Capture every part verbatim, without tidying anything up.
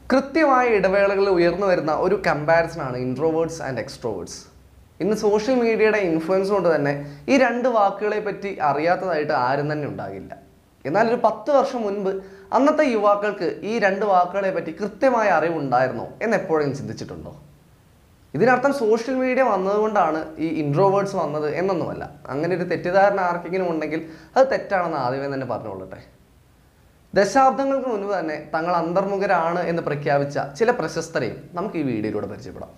കൃത്യമായ ഇടവേളകളിൽ ഉയർന്നു വരുന്ന ഒരു കമ്പാരിസൺ ആണ് ഇൻട്രോവേർട്സ് ആൻഡ് എക്സ്ട്രോവേർട്സ്. ഇന്ന് സോഷ്യൽ മീഡിയയുടെ ഇൻഫ്ലുവൻസ് കൊണ്ട് തന്നെ ഈ രണ്ട് വാക്കുകളെ പറ്റി അറിയാത്തതായിട്ട് ആരും തന്നെ ഉണ്ടാകില്ല. എന്നാൽ ഒരു പത്ത് വർഷം മുൻപ് അന്നത്തെ യുവാക്കൾക്ക് ഈ രണ്ട് വാക്കുകളെ പറ്റി കൃത്യമായ അറിവുണ്ടായിരുന്നോ എന്ന് എപ്പോഴും ചിന്തിച്ചിട്ടുണ്ടോ? ഇതിനർത്ഥം സോഷ്യൽ മീഡിയ വന്നതുകൊണ്ടാണ് ഈ ഇൻട്രോവേർട്സ് വന്നത് എന്നൊന്നുമല്ല. അങ്ങനെ ഒരു തെറ്റിദ്ധാരണ ആർക്കെങ്കിലും ഉണ്ടെങ്കിൽ അത് തെറ്റാണെന്ന് ആദ്യമേ തന്നെ പറഞ്ഞുകൊള്ളട്ടെ. ദശാബ്ദങ്ങൾക്ക് മുൻപ് തന്നെ തങ്ങൾ അന്തർമുഖരാണ് എന്ന് പ്രഖ്യാപിച്ച ചില പ്രശസ്തരെയും നമുക്ക് ഈ വീഡിയോയിലൂടെ പരിചയപ്പെടാം.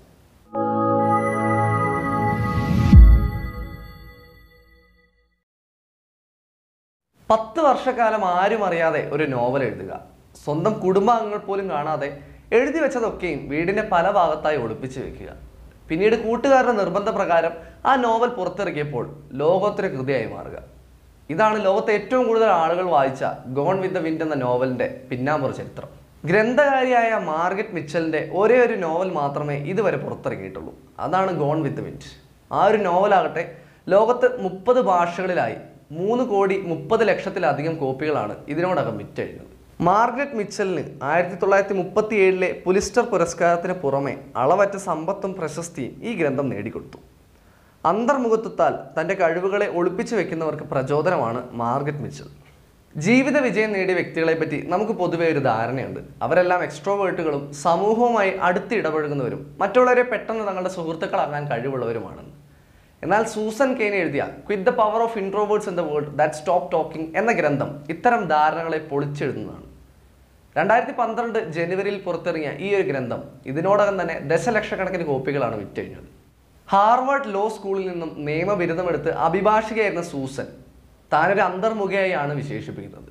പത്ത് വർഷക്കാലം ആരും അറിയാതെ ഒരു നോവൽ എഴുതുക, സ്വന്തം കുടുംബാംഗങ്ങൾ പോലും കാണാതെ എഴുതി വെച്ചതൊക്കെയും വീടിൻ്റെ പല ഭാഗത്തായി ഒളിപ്പിച്ചു വെക്കുക, പിന്നീട് കൂട്ടുകാരുടെ നിർബന്ധപ്രകാരം ആ നോവൽ പുറത്തിറക്കിയപ്പോൾ ലോകോത്തര കൃതിയായി മാറുക. ഇതാണ് ലോകത്തെ ഏറ്റവും കൂടുതൽ ആളുകൾ വായിച്ച ഗോൺ വിത്ത് ദ വിൻഡ് എന്ന നോവലിൻ്റെ പിന്നാമ്പുറ ചരിത്രം. ഗ്രന്ഥകാരിയായ മാർഗറ്റ് മിച്ചലിൻ്റെ ഒരേ ഒരു നോവൽ മാത്രമേ ഇതുവരെ പുറത്തിറങ്ങിയിട്ടുള്ളൂ. അതാണ് ഗോൺ വിത്ത് ദ വിൻഡ്. ആ ഒരു നോവലാകട്ടെ ലോകത്ത് മുപ്പത് ഭാഷകളിലായി മൂന്ന് കോടി മുപ്പത് ലക്ഷത്തിലധികം കോപ്പികളാണ് ഇതിനോടകം വിറ്റഴിഞ്ഞത്. മാർഗരറ്റ് മിച്ചലിന് ആയിരത്തി തൊള്ളായിരത്തി മുപ്പത്തി ഏഴിലെ പുലിസ്റ്റർ പുരസ്കാരത്തിന് പുറമെ അളവറ്റ സമ്പത്തും പ്രശസ്തിയും ഈ ഗ്രന്ഥം നേടിക്കൊടുത്തു. അന്തർമുഖത്വത്താൽ തൻ്റെ കഴിവുകളെ ഒളിപ്പിച്ചു വെക്കുന്നവർക്ക് പ്രചോദനമാണ് മാർഗരറ്റ് മിച്ചൽ. ജീവിത വിജയം നേടിയ വ്യക്തികളെ പറ്റി നമുക്ക് പൊതുവെ ഒരു ധാരണയുണ്ട്. അവരെല്ലാം എക്സ്ട്രോവേർട്ടുകളും സമൂഹവുമായി അടുത്ത് ഇടപഴകുന്നവരും മറ്റുള്ളവരെ പെട്ടെന്ന് തങ്ങളുടെ സുഹൃത്തുക്കളാകാൻ കഴിവുള്ളവരുമാണെന്ന്. എന്നാൽ സൂസൻ കെയ്ൻ എഴുതിയ quiet the power of introverts in the world that stop talking എന്ന ഗ്രന്ഥം ഇത്തരം ധാരണകളെ പൊളിച്ചെഴുതുന്നതാണ്. രണ്ടായിരത്തി പന്ത്രണ്ട് ജനുവരിയിൽ പുറത്തിറങ്ങിയ ഈ ഒരു ഗ്രന്ഥം ഇതിനോടകം തന്നെ ദശലക്ഷക്കണക്കിന് കോപ്പികളാണ് വിറ്റഴിഞ്ഞത്. ഹാർവാർഡ് ലോ സ്കൂളിൽ നിന്നും നിയമബിരുദമെടുത്ത് അഭിഭാഷികയായിരുന്ന സൂസൻ താനൊരു അന്തർമുഖയായാണ് വിശേഷിപ്പിക്കുന്നത്.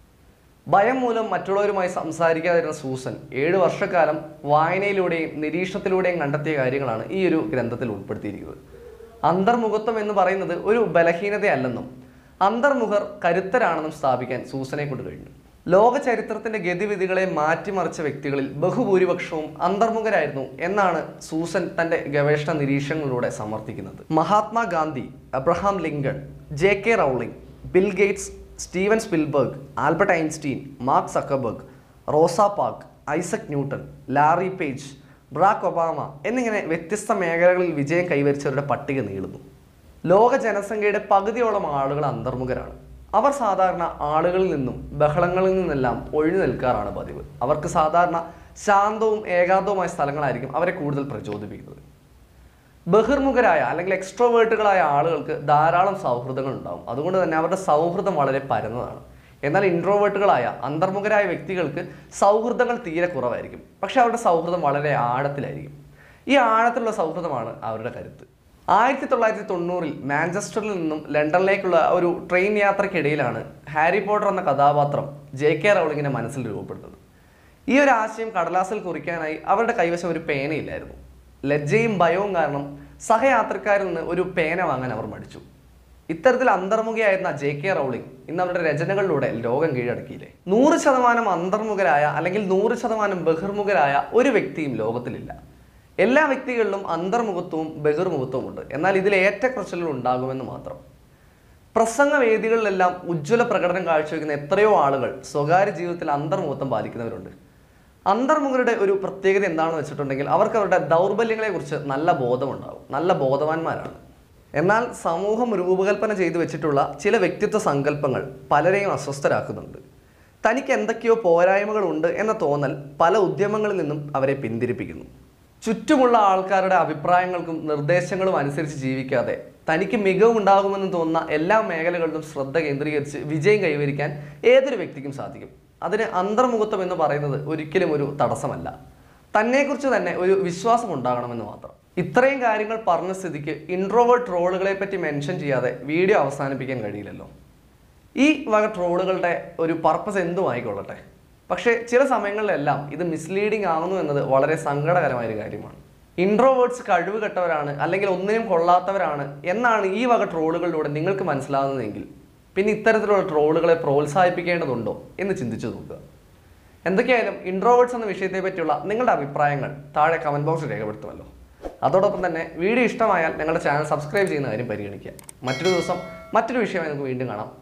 ഭയം മൂലം മറ്റുള്ളവരുമായി സംസാരിക്കാതിരുന്ന സൂസൻ ഏഴ് വർഷക്കാലം വായനയിലൂടെയും നിരീക്ഷണത്തിലൂടെയും കണ്ടെത്തിയ കാര്യങ്ങളാണ് ഈ ഒരു ഗ്രന്ഥത്തിൽ ഉൾപ്പെടുത്തിയിരിക്കുന്നത്. അന്തർമുഖത്വം എന്ന് പറയുന്നത് ഒരു ബലഹീനതയല്ലെന്നും അന്തർമുഖർ കരുത്തരാണെന്നും സ്ഥാപിക്കാൻ സൂസനെ കൊണ്ട് കഴിഞ്ഞു. ലോക ചരിത്രത്തിന്റെ ഗതിവിധികളെ മാറ്റിമറിച്ച വ്യക്തികളിൽ ബഹുഭൂരിപക്ഷവും അന്തർമുഖരായിരുന്നു എന്നാണ് സൂസൻ തന്റെ ഗവേഷണ നിരീക്ഷണങ്ങളിലൂടെ സമർത്ഥിക്കുന്നത്. Mahatma Gandhi, Abraham Lincoln, J K Rowling, bill Gates, Steven Spielberg, Albert Einstein, mark Zuckerberg, റോസ park, Isaac Newton, Larry page, Barack Obama എന്നിങ്ങനെ വ്യത്യസ്ത മേഖലകളിൽ വിജയം കൈവരിച്ചവരുടെ പട്ടിക നീളുന്നു. ലോക ജനസംഖ്യയുടെ പകുതിയോളം ആളുകൾ അന്തർമുഖരാണ്. അവർ സാധാരണ ആളുകളിൽ നിന്നും ബഹളങ്ങളിൽ നിന്നെല്ലാം ഒഴിഞ്ഞു നിൽക്കാറാണ് പതിവ്. അവർക്ക് സാധാരണ ശാന്തവും ഏകാന്തവുമായ സ്ഥലങ്ങളായിരിക്കും അവരെ കൂടുതൽ പ്രചോദിപ്പിക്കുന്നത്. ബഹിർമുഖരായ അല്ലെങ്കിൽ എക്സ്ട്രോവേർട്ടുകളായ ആളുകൾക്ക് ധാരാളം സൗഹൃദങ്ങൾ ഉണ്ടാകും. അതുകൊണ്ട് തന്നെ അവരുടെ സൗഹൃദം വളരെ പരന്നതാണ്. എന്നാൽ ഇൻട്രോവേർട്ടുകളായ അന്തർമുഖരായ വ്യക്തികൾക്ക് സൗഹൃദങ്ങൾ തീരെ കുറവായിരിക്കും. പക്ഷെ അവരുടെ സൗഹൃദം വളരെ ആഴത്തിലായിരിക്കും. ഈ ആഴത്തിലുള്ള സൗഹൃദമാണ് അവരുടെ കരുത്ത്. ആയിരത്തി തൊള്ളായിരത്തി തൊണ്ണൂറിൽ മാഞ്ചസ്റ്ററിൽ നിന്നും ലണ്ടനിലേക്കുള്ള ഒരു ട്രെയിൻ യാത്രയ്ക്കിടയിലാണ് ഹാരി പോട്ടർ എന്ന കഥാപാത്രം ജെ കെ റൗളിങ്ങിൻ്റെ മനസ്സിൽ രൂപപ്പെടുന്നത്. ഈ ഒരു ആശയം കടലാസിൽ കുറിക്കാനായി അവരുടെ കൈവശം ഒരു പേനയില്ലായിരുന്നു. ലജ്ജയും ഭയവും കാരണം സഹയാത്രക്കാരിൽ നിന്ന് ഒരു പേന വാങ്ങാൻ അവർ മടിച്ചു. ഇത്തരത്തിൽ അന്തർമുഖയായിരുന്ന ജെ കെ റൗളിംഗ് ഇന്ന് അവരുടെ രചനകളിലൂടെ ലോകം കീഴടക്കിയില്ലേ. നൂറ് ശതമാനം അന്തർമുഖരായ അല്ലെങ്കിൽ നൂറ് ശതമാനം ബഹിർമുഖരായ ഒരു വ്യക്തിയും ലോകത്തിലില്ല. എല്ലാ വ്യക്തികളിലും അന്തർമുഖത്വവും ബഹിർമുഖത്വവും ഉണ്ട്. എന്നാൽ ഇതിൽ ഏറ്റക്കുറച്ചിലുകൾ ഉണ്ടാകുമെന്ന് മാത്രം. പ്രസംഗ വേദികളിലെല്ലാം ഉജ്ജ്വല പ്രകടനം കാഴ്ചവെക്കുന്ന എത്രയോ ആളുകൾ സ്വകാര്യ ജീവിതത്തിൽ അന്തർമുഖത്വം പാലിക്കുന്നവരുണ്ട്. അന്തർമുഖരുടെ ഒരു പ്രത്യേകത എന്താണെന്ന് വെച്ചിട്ടുണ്ടെങ്കിൽ അവർക്ക് അവരുടെ ദൗർബല്യങ്ങളെക്കുറിച്ച് നല്ല ബോധമുണ്ടാകും, നല്ല ബോധവാന്മാരാണ്. എന്നാൽ സമൂഹം രൂപകൽപ്പന ചെയ്തു വെച്ചിട്ടുള്ള ചില വ്യക്തിത്വ സങ്കല്പങ്ങൾ പലരെയും അസ്വസ്ഥരാക്കുന്നുണ്ട്. തനിക്ക് എന്തൊക്കെയോ പോരായ്മകളുണ്ട് എന്ന തോന്നൽ പല ഉദ്യമങ്ങളിൽ നിന്നും അവരെ പിന്തിരിപ്പിക്കുന്നു. ചുറ്റുമുള്ള ആൾക്കാരുടെ അഭിപ്രായങ്ങൾക്കും നിർദ്ദേശങ്ങളും അനുസരിച്ച് ജീവിക്കാതെ തനിക്ക് മികവുണ്ടാകുമെന്ന് തോന്നുന്ന എല്ലാ മേഖലകളിലും ശ്രദ്ധ കേന്ദ്രീകരിച്ച് വിജയം കൈവരിക്കാൻ ഏതൊരു വ്യക്തിക്കും സാധിക്കും. അതിന് അന്തർമുഖത്വം എന്ന് പറയുന്നത് ഒരിക്കലും ഒരു തടസ്സമല്ല. തന്നെക്കുറിച്ച് തന്നെ ഒരു വിശ്വാസം ഉണ്ടാകണമെന്ന് മാത്രം. ഇത്രയും കാര്യങ്ങൾ പറഞ്ഞ സ്ഥിതിക്ക് ഇൻട്രോവേർട്ട് ട്രോളുകളെ പറ്റി മെൻഷൻ ചെയ്യാതെ വീഡിയോ അവസാനിപ്പിക്കാൻ കഴിയില്ലല്ലോ. ഈ വക ട്രോളുകളുടെ ഒരു പർപ്പസ് എന്തും ആയിക്കൊള്ളട്ടെ. പക്ഷേ ചില സമയങ്ങളിലെല്ലാം ഇത് മിസ്ലീഡിംഗ് ആകുന്നു എന്നത് വളരെ സങ്കടകരമായൊരു കാര്യമാണ്. ഇൻട്രോവേർട്സ് കഴിവ് കെട്ടവരാണ് അല്ലെങ്കിൽ ഒന്നിനും കൊള്ളാത്തവരാണ് എന്നാണ് ഈ വക ട്രോളുകളിലൂടെ നിങ്ങൾക്ക് മനസ്സിലാകുന്നതെങ്കിൽ പിന്നെ ഇത്തരത്തിലുള്ള ട്രോളുകളെ പ്രോത്സാഹിപ്പിക്കേണ്ടതുണ്ടോ എന്ന് ചിന്തിച്ചു നോക്കുക. എന്തൊക്കെയായാലും ഇൻട്രോവേർട്സ് എന്ന വിഷയത്തെ പറ്റിയുള്ള നിങ്ങളുടെ അഭിപ്രായങ്ങൾ താഴെ കമൻറ്റ് ബോക്സിൽ രേഖപ്പെടുത്തുമല്ലോ. അതോടൊപ്പം തന്നെ വീഡിയോ ഇഷ്ടമായാൽ ഞങ്ങളുടെ ചാനൽ സബ്സ്ക്രൈബ് ചെയ്യുന്ന കാര്യം പരിഗണിക്കുക. മറ്റൊരു ദിവസം മറ്റൊരു വിഷയമായി നമുക്ക് വീണ്ടും കാണാം.